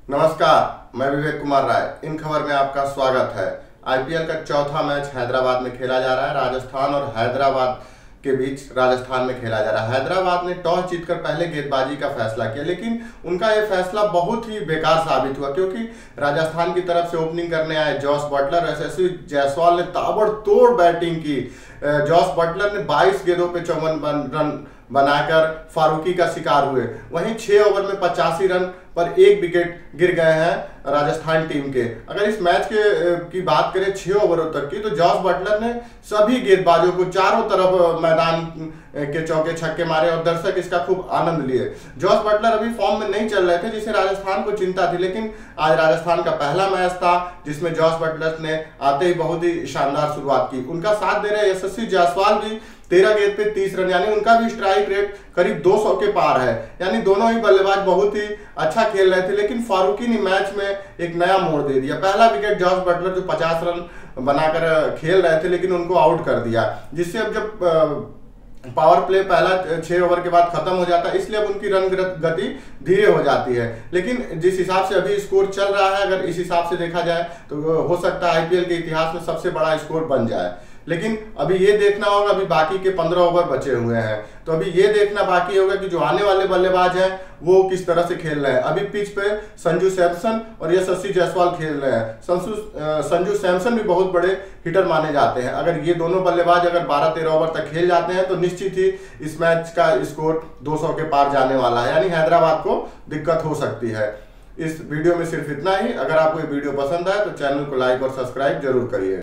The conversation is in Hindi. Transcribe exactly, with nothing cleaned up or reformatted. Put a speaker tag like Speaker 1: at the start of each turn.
Speaker 1: नमस्कार, मैं विवेक कुमार राय। इन खबर में आपका स्वागत है। आईपीएल का चौथा मैच हैदराबाद में खेला जा रहा है। राजस्थान और हैदराबाद के बीच राजस्थान में खेला जा रहा है। हैदराबाद ने टॉस जीतकर पहले गेंदबाजी का फैसला किया, लेकिन उनका यह फैसला बहुत ही बेकार साबित हुआ, क्योंकि राजस्थान की तरफ से ओपनिंग करने आए जॉस बटलर, यशस्वी जायसवाल ने ताबड़तोड़ बैटिंग की। जॉस बटलर ने बाईस गेंदों पे चौवन रन बनाकर फारूकी का शिकार हुए। वहीं छह ओवर में पचासी रन पर एक विकेट गिर गए हैं राजस्थान टीम के। अगर इस मैच के की बात करें छह ओवरों तक की, तो जॉस बटलर ने सभी गेंदबाजों को चारों तरफ मैदान के चौके छक्के मारे और दर्शक इसका खूब आनंद लिए। जॉस बटलर अभी फॉर्म में नहीं चल रहे थे, जिसे राजस्थान को चिंता थी, लेकिन आज राजस्थान का पहला मैच था जिसमें जॉस बटलर ने आते ही बहुत ही शानदार शुरुआत की। उनका साथ दे रहे यशस्वी जायसवाल भी तेरह गेंद पे तीस रन, यानी उनका भी स्ट्राइक रेट करीब दो सौ के पार है। यानी दोनों ही बल्लेबाज बहुत ही अच्छा खेल रहे थे, लेकिन फारूकी ने मैच में एक नया मोड़ दे दिया। पहला विकेट जॉस बटलर जो पचास रन बनाकर खेल रहे थे, लेकिन उनको आउट कर दिया, जिससे अब जब पावर प्ले पहला छह ओवर के बाद खत्म हो जाता है, इसलिए अब उनकी रन गति धीरे हो जाती है। लेकिन जिस हिसाब से अभी स्कोर चल रहा है, अगर इस हिसाब से देखा जाए तो हो सकता है आईपीएल के इतिहास में सबसे बड़ा स्कोर बन जाए। लेकिन अभी ये देखना होगा, अभी बाकी के पंद्रह ओवर बचे हुए हैं, तो अभी ये देखना बाकी होगा कि जो आने वाले बल्लेबाज हैं वो किस तरह से खेल रहे हैं। अभी पिच पे संजू सैमसन और यशस्वी जायसवाल खेल रहे हैं। संजू संजू सैमसन भी बहुत बड़े हिटर माने जाते हैं। अगर ये दोनों बल्लेबाज अगर बारह तेरह ओवर तक खेल जाते हैं तो निश्चित ही इस मैच का स्कोर दो सौ के पार जाने वाला है, यानी हैदराबाद को दिक्कत हो सकती है। इस वीडियो में सिर्फ इतना ही। अगर आपको ये वीडियो पसंद आए तो चैनल को लाइक और सब्सक्राइब जरूर करिए।